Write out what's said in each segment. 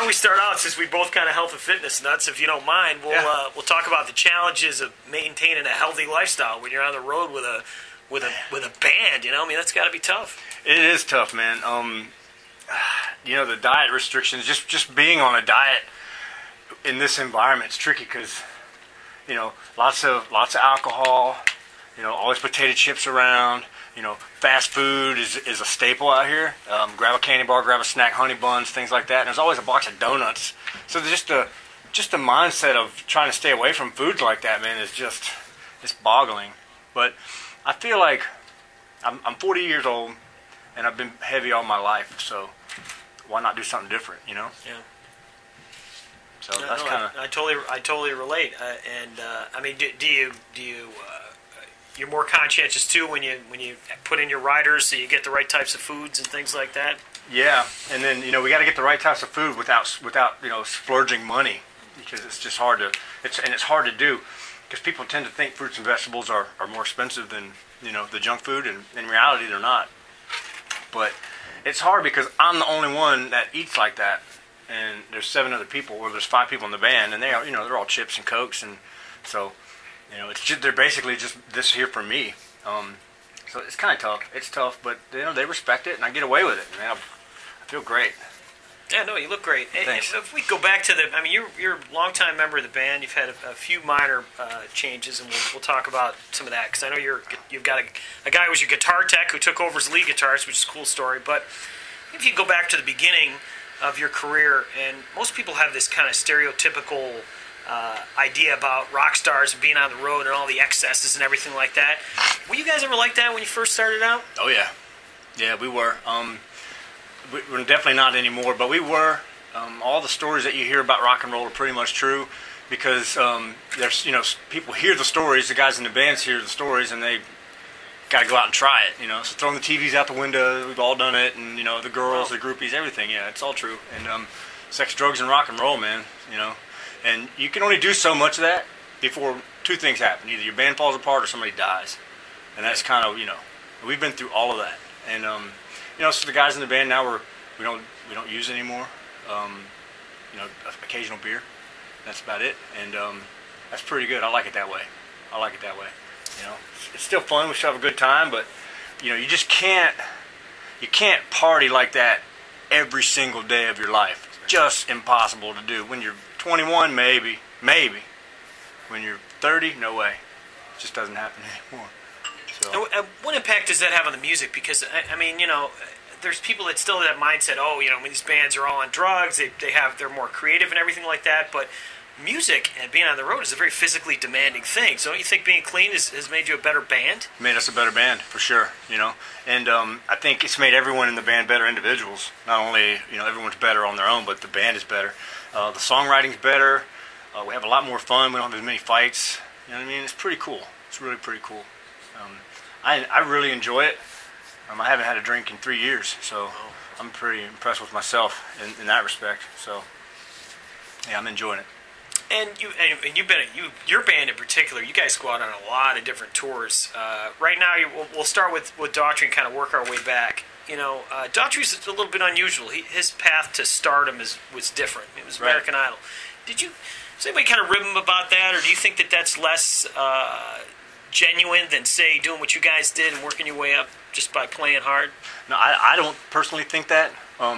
we start out, since we both kind of health and fitness nuts, if you don't mind, we'll talk about the challenges of maintaining a healthy lifestyle when you're on the road with a band. You know, I mean, that's got to be tough. It is tough, man. You know, the diet restrictions, just being on a diet in this environment is tricky because, you know, lots of alcohol. You know, always potato chips around. You know, fast food is a staple out here. Grab a candy bar, grab a snack, honey buns, things like that. And there's always a box of donuts. So just the mindset of trying to stay away from foods like that, man, is it's boggling. But I feel like I'm 40 years old and I've been heavy all my life. So why not do something different? You know? Yeah. So that's kind of. I totally relate. I mean, do you you're more conscientious too when you put in your riders so you get the right types of foods and things like that? Yeah, and then, you know, we got to get the right types of food without you know, splurging money, because it's just hard to it's hard to do because people tend to think fruits and vegetables are more expensive than, you know, the junk food, and in reality they're not. But it's hard because I'm the only one that eats like that, and there's 7 other people, or there's 5 people in the band, and they are, you know, they're all chips and Cokes, and so, you know, they're basically just this here for me. So it's kind of tough. It's tough, but, you know, they respect it, and I get away with it. Man, I feel great. Yeah, no, you look great. Thanks. If we go back to I mean, you're a longtime member of the band. You've had a few minor changes, and we'll talk about some of that, because I know you've got a guy who was your guitar tech who took over as lead guitarist, which is a cool story. But if you go back to the beginning of your career, and most people have this kind of stereotypical idea about rock stars and being on the road and all the excesses and everything like that. Were you guys ever like that when you first started out? Oh yeah, yeah, we were. We're definitely not anymore, but we were. All the stories that you hear about rock and roll are pretty much true, because there's, you know, people hear the stories, the guys in the bands hear the stories, and they got to go out and try it. You know, so throwing the TVs out the window, we've all done it, and, you know, the girls, the groupies, everything. Yeah, it's all true. And sex, drugs, and rock and roll, man. You know. And you can only do so much of that before 2 things happen. Either your band falls apart or somebody dies. And that's kind of, you know, we've been through all of that. And, you know, so the guys in the band now, we don't use anymore. You know, occasional beer. That's about it. And that's pretty good. I like it that way. You know, it's still fun. We still have a good time. But, you know, you just can't party like that every single day of your life. It's just impossible to do. When you're 21, maybe. When you're 30, no way. It just doesn't happen anymore. So. And what impact does that have on the music? Because, I mean, you know, there's people that still have that mindset, oh, you know, when these bands are all on drugs, they're more creative and everything like that, but music and being on the road is a very physically demanding thing. So don't you think being clean has made you a better band? Made us a better band, for sure, you know. And I think it's made everyone in the band better individuals. Not only, you know, everyone's better on their own, but the band is better. The songwriting's better. We have a lot more fun. We don't have as many fights. You know what I mean? It's pretty cool. It's really pretty cool. I really enjoy it. I haven't had a drink in 3 years, so I'm pretty impressed with myself in that respect. So, yeah, I'm enjoying it. And your band in particular, you guys go out on a lot of different tours. Right now, we'll start with Daughtry and kind of work our way back. You know, Daughtry's a little bit unusual. His path to stardom was different. It was American Idol. Does anybody kind of rib him about that, or do you think that that's less genuine than, say, doing what you guys did and working your way up just by playing hard? No, I don't personally think that.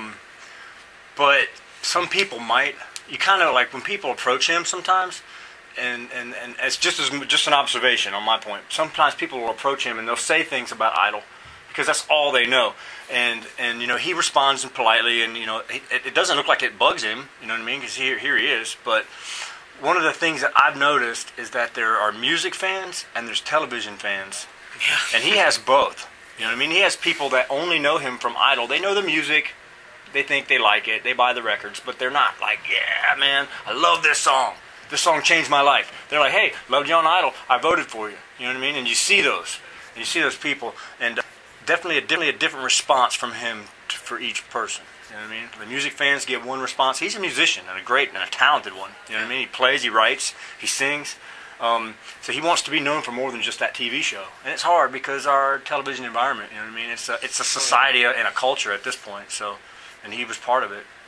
But some people might. You kind of, like, when people approach him sometimes, and it's just an observation on my point. Sometimes people will approach him and they'll say things about Idol because that's all they know. And you know, he responds politely, and, you know, it doesn't look like it bugs him, you know what I mean, because here he is. But one of the things that I've noticed is that there are music fans and there's television fans. Yeah. And he has both. You know what I mean? He has people that only know him from Idol. They know the music. They think they like it. They buy the records. But they're not like, yeah, man, I love this song. This song changed my life. They're like, hey, loved you on Idol. I voted for you. You know what I mean? And you see those. And you see those people. And definitely a different response from him for each person. You know what I mean? The music fans get one response. He's a musician, and a great and a talented one. You know what I mean? He plays, he writes, he sings. So he wants to be known for more than just that TV show. And it's hard because our television environment, you know what I mean? It's a society and a culture at this point. So, and he was part of it.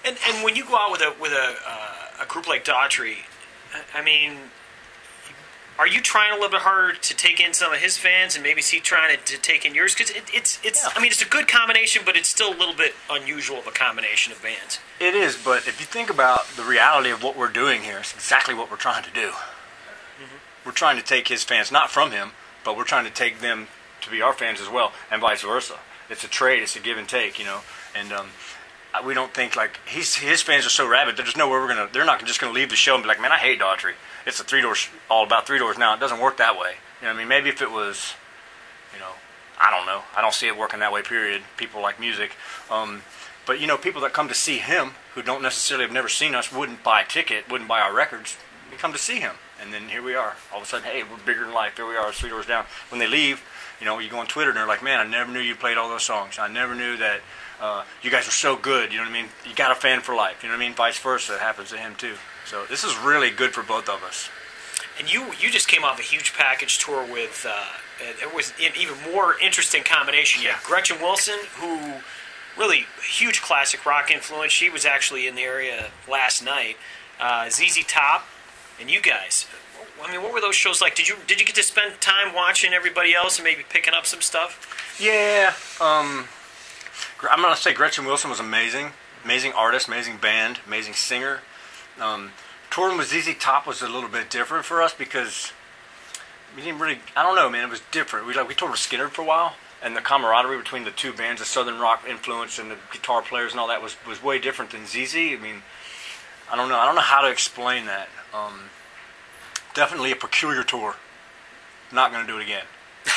And when you go out with a group like Daughtry, I mean, are you trying a little bit harder to take in some of his fans, and maybe is he trying to take in yours? Because it's I mean, it's a good combination, but it's still a little bit unusual of a combination of bands. It is, but if you think about the reality of what we're doing here, it's exactly what we're trying to do. We're trying to take his fans, not from him, but we're trying to take them to be our fans as well, and vice versa. It's a trade, it's a give and take, you know. And we don't think like his fans are so rabid. There's nowhere they're not just gonna leave the show and be like, man, I hate Daughtry. It's a all about Three Doors now. It doesn't work that way. You know what I mean? Maybe if it was, you know, I don't know. I don't see it working that way. Period. People like music. But you know, people that come to see him who don't necessarily have never seen us wouldn't buy a ticket, wouldn't buy our records. They come to see him, and then here we are. All of a sudden, hey, we're bigger than life. Here we are, Three Doors Down. When they leave, you know, you go on Twitter and they're like, man, I never knew you played all those songs. I never knew that you guys were so good. You know what I mean? You got a fan for life. You know what I mean? Vice versa. It happens to him too. So this is really good for both of us. And you just came off a huge package tour with it was an even more interesting combination. You had Gretchen Wilson, who really huge classic rock influence. She was actually in the area last night. ZZ Top, and you guys. I mean, what were those shows like? Did you get to spend time watching everybody else and maybe picking up some stuff? Yeah. I'm gonna say Gretchen Wilson was amazing. Amazing artist, amazing band, amazing singer. Touring with ZZ Top was a little bit different for us because we didn't really, I don't know, man, it was different. We toured with Skinner for a while, and the camaraderie between the two bands, the Southern rock influence and the guitar players and all that was way different than ZZ. I mean, I don't know how to explain that. Definitely a peculiar tour. Not going to do it again.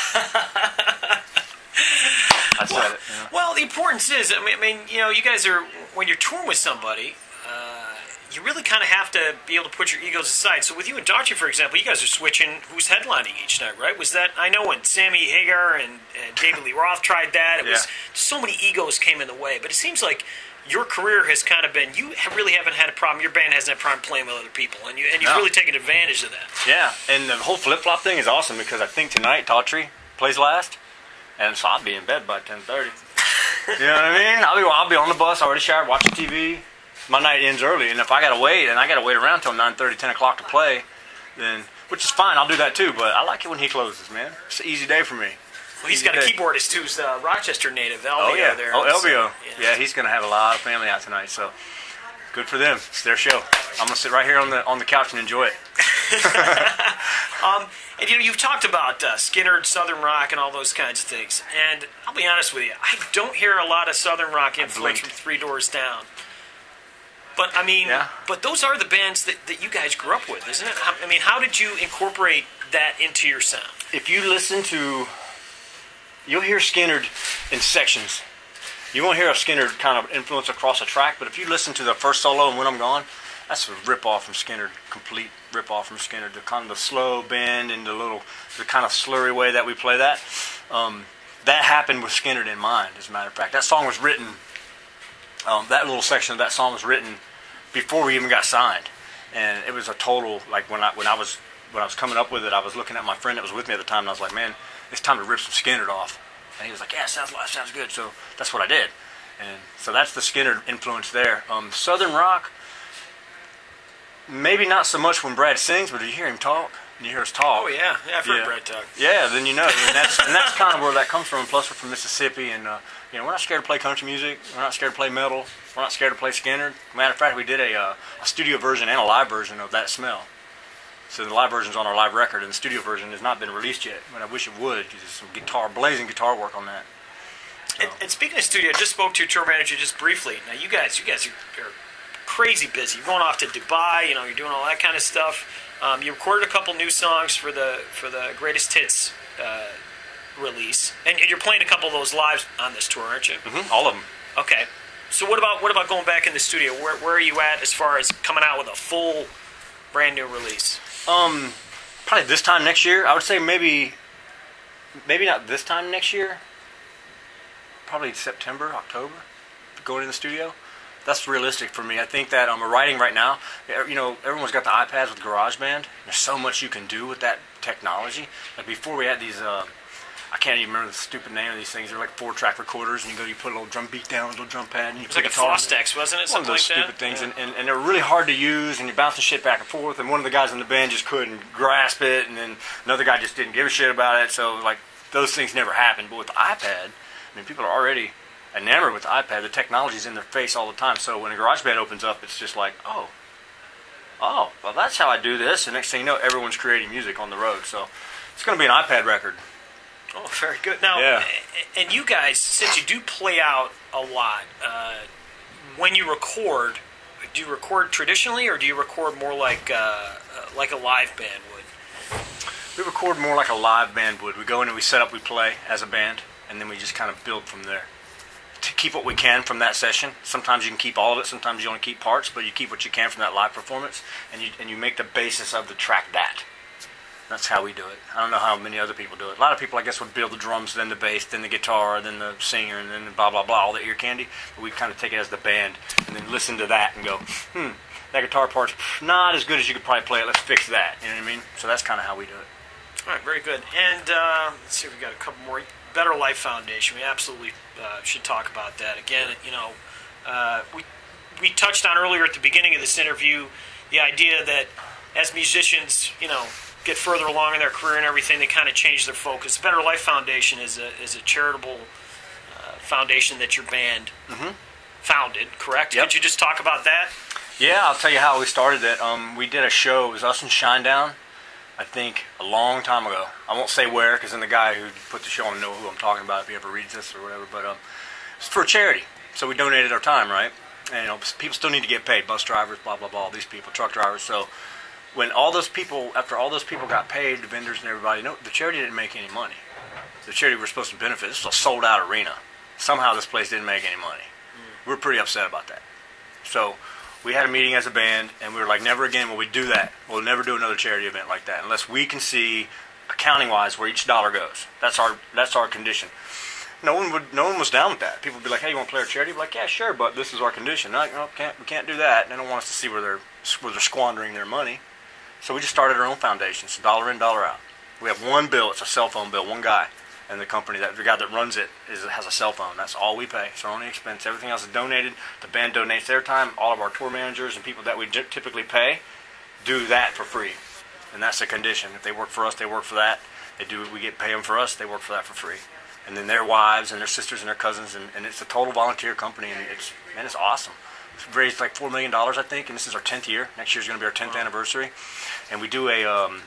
I said it. Yeah. Well, the importance is, I mean, you know, you guys are, when you're touring with somebody, you really kind of have to be able to put your egos aside. So with you and Daughtry, for example, you guys are switching who's headlining each night, right? Was that, I know when Sammy Hagar and David Lee Roth tried that, it was so many egos came in the way. But it seems like your career has kind of been, you really haven't had a problem, your band hasn't had a problem playing with other people, and you've really taken advantage of that. Yeah, and the whole flip-flop thing is awesome because I think tonight Daughtry plays last, and so I'll be in bed by 10:30. You know what I mean? I'll be on the bus, already showered, watching TV. My night ends early, and if I gotta wait, and I gotta wait around till 9:30, 10 o'clock to play, then, which is fine, I'll do that too, but I like it when he closes, man. It's an easy day for me. Well, he's got a keyboardist who's Rochester native, Elvio there. Oh, Elvio. Yeah, he's going to have a lot of family out tonight, so good for them. It's their show. I'm going to sit right here on the couch and enjoy it. And you know, you've talked about Skinner, Southern rock, and all those kinds of things. And I'll be honest with you, I don't hear a lot of Southern rock influence from Three Doors Down. But I mean, but those are the bands that you guys grew up with, isn't it? I mean, how did you incorporate that into your sound? If you listen to, you'll hear Skinner in sections. You won't hear a Skinner kind of influence across a track, but if you listen to the first solo and When I'm Gone, that's a rip-off from Skinner, complete rip-off from Skinner. The kind of the slow bend and the kind of slurry way that we play that. That happened with Skinner in mind, as a matter of fact. That song was written, that little section of that song was written before we even got signed. And it was a total, like when I was coming up with it, I was looking at my friend that was with me at the time, and I was like, man, it's time to rip some Skinner off. And he was like, yeah, sounds good. So that's what I did. And so that's the Skinner influence there. Southern rock, maybe not so much when Brad sings, but you hear him talk, and you hear us talk. Oh, yeah. I've heard Brad talk. Yeah, then you know. And that's kind of where that comes from. Plus, we're from Mississippi, and you know, we're not scared to play country music. We're not scared to play metal. We're not scared to play Skinner. Matter of fact, we did a studio version and a live version of That Smell. So the live version's on our live record, and the studio version has not been released yet. But I wish it would, because there's some blazing guitar work on that. So. And speaking of studio, I just spoke to your tour manager just briefly. Now, you guys are crazy busy. You're going off to Dubai. You know, you're doing all that kind of stuff. You recorded a couple new songs for the Greatest Hits release, and you're playing a couple of those live on this tour, aren't you? Mm-hmm, all of them. Okay. So what about going back in the studio? Where are you at as far as coming out with a full, brand new release? Probably this time next year. I would say maybe not this time next year. Probably September, October, going in the studio. That's realistic for me. I think that I'm writing right now. You know, everyone's got the iPads with GarageBand. There's so much you can do with that technology. Like before, we had these I can't even remember the stupid name of these things. They're like 4-track recorders, and you put a little drum beat down, a little drum pad, and you It was like a Fostex, wasn't it? One of those stupid things, and they're really hard to use, and you're bouncing shit back and forth, and one of the guys in the band just couldn't grasp it, and then another guy just didn't give a shit about it, so like those things never happened. But with the iPad, I mean, people are already enamored with the iPad. The technology's in their face all the time, so when a GarageBand opens up, it's just like, oh, well, that's how I do this, and next thing you know, everyone's creating music on the road, so it's going to be an iPad record. Oh, very good. Now, yeah. And you guys, since you do play out a lot, when you record, do you record traditionally, or do you record more like a live band would? We record more like a live band would. We go in and we set up, we play as a band, and then we just kind of build from there. To keep what we can from that session. Sometimes you can keep all of it, sometimes you only keep parts, but you keep what you can from that live performance, and you make the basis of the track that. That's how we do it. I don't know how many other people do it. A lot of people, I guess, would build the drums, then the bass, then the guitar, then the singer, and then the blah, blah, blah, all the ear candy. But we kind of take it as the band and then listen to that and go, that guitar part's not as good as you could probably play it. Let's fix that. You know what I mean? So that's kind of how we do it. All right, very good. And let's see if we got a couple more. Better Life Foundation. We absolutely should talk about that. Again, we touched on earlier at the beginning of this interview the idea that as musicians, get further along in their career and everything, they kind of change their focus. The Better Life Foundation is a charitable foundation that your band founded, correct? Yep. Could you just talk about that? Yeah, I'll tell you how we started it. We did a show. It was us and Shinedown, I think, a long time ago. I won't say where, because then the guy who put the show on will know who I'm talking about if he ever reads this or whatever. But it's for a charity. So we donated our time, right? And people still need to get paid. Bus drivers, blah, blah, blah, these people, truck drivers. So when all those people, after all those people got paid, the vendors and everybody, the charity didn't make any money. The charity we're supposed to benefit, this was a sold-out arena. Somehow this place didn't make any money. We were pretty upset about that. So we had a meeting as a band, and we were like, never again will we do that. We'll never do another charity event like that unless we can see, accounting-wise, where each dollar goes. That's our condition. No one was down with that. People would be like, hey, you want to play our charity? We'd be like, yeah, sure, but this is our condition. Like, no, we can't do that. They don't want us to see where they're squandering their money. So we just started our own foundation. It's dollar in, dollar out. We have one bill. It's a cell phone bill, one guy. And the guy that runs it has a cell phone. That's all we pay. It's our only expense. Everything else is donated. The band donates their time. All of our tour managers and people that we typically pay do that for free. And that's the condition. If they work for us, they work for that. We pay them for us, they work for that for free. And then their wives and their sisters and their cousins, and it's a total volunteer company, and it's awesome. We've raised like $4 million, I think, and this is our 10th year. Next year's going to be our 10th anniversary. And we do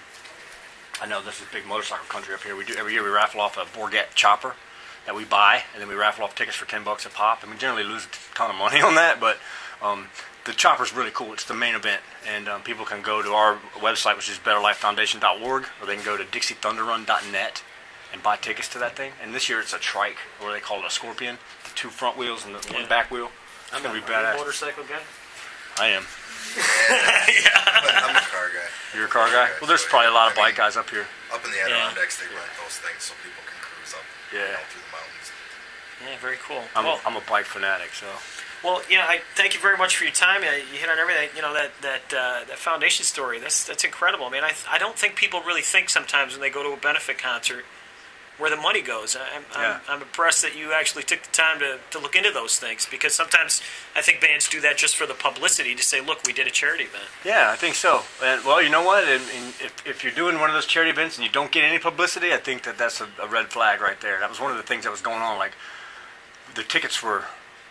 I know this is big motorcycle country up here. Every year we raffle off a Borgette chopper that we buy, and then we raffle off tickets for $10 a pop. And we generally lose a ton of money on that, but the chopper's really cool. It's the main event, and people can go to our website, which is betterlifefoundation.org, or they can go to dixiethunderrun.net and buy tickets to that thing. And this year it's a trike, or they call it a Scorpion, the 2 front wheels and the 1 back wheel. It's going to be badass. Are you a motorcycle guy? I am. I'm a car guy. You're a car guy? Well, there's probably a lot of bike guys up here. Up in the Adirondacks, they rent those things so people can cruise up through the mountains. Yeah, very cool. I'm a bike fanatic, so. Well, I thank you very much for your time. You hit on everything. That foundation story. That's incredible. I mean, I don't think people really think sometimes when they go to a benefit concert where the money goes. I'm impressed that you actually took the time to look into those things, because sometimes I think bands do that just for the publicity to say, look, we did a charity event. Yeah, I think so. And well, you know what? If you're doing one of those charity events and you don't get any publicity, I think that's a red flag right there. That was one of the things that was going on. Like, the tickets were,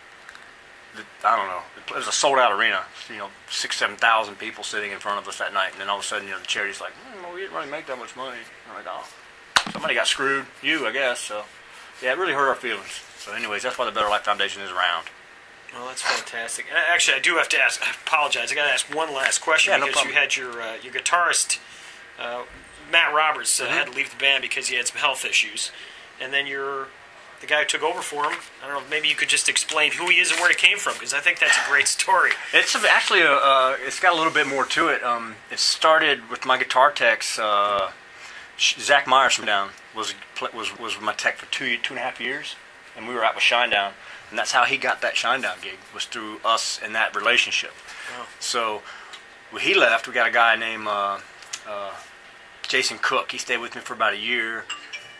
I don't know, it was a sold-out arena. 6,000-7,000 people sitting in front of us that night, and then all of a sudden, the charity's like, well, we didn't really make that much money. I'm like, oh. Somebody got screwed, I guess. So, yeah, it really hurt our feelings. So, anyways, that's why the Better Life Foundation is around. Well, that's fantastic. And actually, I do have to ask. I apologize. I got to ask one last question, because you had your guitarist Matt Roberts had to leave the band because he had some health issues, and then the guy who took over for him. I don't know. Maybe you could just explain who he is and where it came from, because I think that's a great story. It's actually it's got a little bit more to it. It started with my guitar techs. Zach Myers from Down was my tech for 2.5 years, and we were out with Shinedown, and that's how he got that Shinedown gig, was through us and that relationship. Wow. So when he left, we got a guy named Jason Cook. He stayed with me for about a year,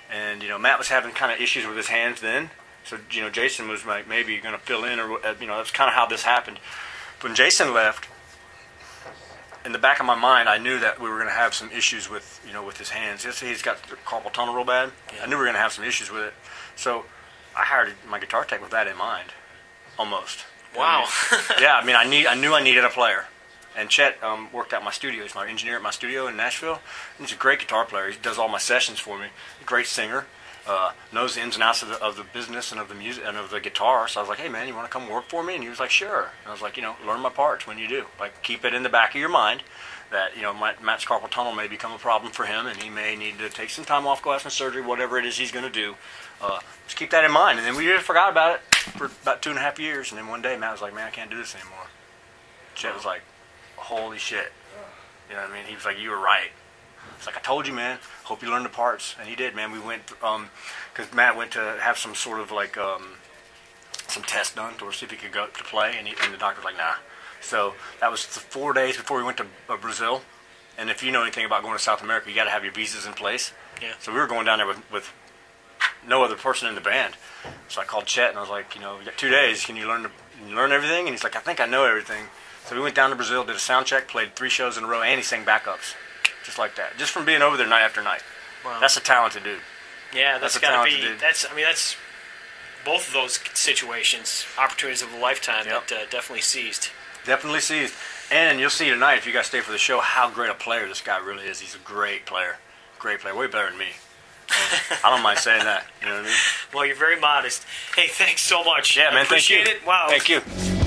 And Matt was having kind of issues with his hands then. So Jason was like maybe going to fill in, or that's kind of how this happened. When Jason left, in the back of my mind, I knew that we were going to have some issues with with his hands. He's got carpal tunnel real bad. Yeah. I knew we were going to have some issues with it. So I hired my guitar tech with that in mind, almost. Wow. Yeah, I mean, I knew I needed a player. And Chet worked at my studio. He's my engineer at my studio in Nashville. And he's a great guitar player. He does all my sessions for me. A great singer. Knows the ins and outs of the business and of the music and of the guitar. So I was like, hey man, you want to come work for me? And he was like, sure. And I was like, learn my parts when you do. Like, keep it in the back of your mind that Matt's carpal tunnel may become a problem for him, and he may need to take some time off, go have some surgery, whatever it is he's going to do. Just keep that in mind. And then we just forgot about it for about 2.5 years. And then one day Matt was like, man, I can't do this anymore. Chet was like, holy shit. You know what I mean? He was like, you were right. It's like, I told you, man. Hope you learned the parts. And he did, man. We went, because Matt went to have some sort of like, some test done to see if he could go to play. And the doctor was like, nah. So that was 4 days before we went to Brazil. And if you know anything about going to South America, you got to have your visas in place. Yeah. So we were going down there with no other person in the band. So I called Chet and I was like, you got 2 days. Can you learn everything? And he's like, I think I know everything. So we went down to Brazil, did a sound check, played 3 shows in a row, and he sang backups. Just like that. Just from being over there night after night. Wow. That's a talented dude. Yeah, that's got to be. Dude. That's both of those situations, opportunities of a lifetime. Yep. That definitely seized. Definitely seized. And you'll see tonight, if you guys stay for the show, how great a player this guy really is. He's a great player. Great player. Way better than me. I don't mind saying that. You know what I mean? Well, you're very modest. Hey, thanks so much. Yeah, man. Appreciate it. Wow. Thank you.